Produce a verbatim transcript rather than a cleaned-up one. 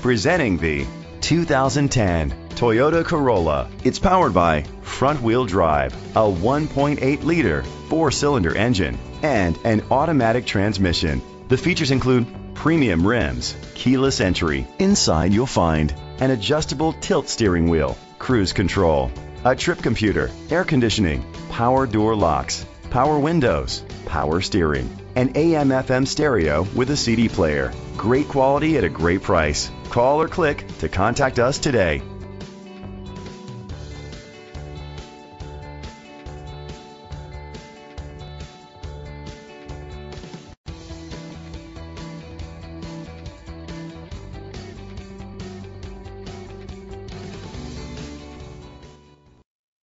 Presenting the two thousand ten Toyota Corolla. It's powered by front-wheel drive, a one point eight liter four-cylinder engine, and an automatic transmission. The features include premium rims, keyless entry. Inside you'll find an adjustable tilt steering wheel, cruise control, a trip computer, air conditioning, power door locks, power windows, power steering, an A M F M stereo with a C D player. Great quality at a great price. Call or click to contact us today.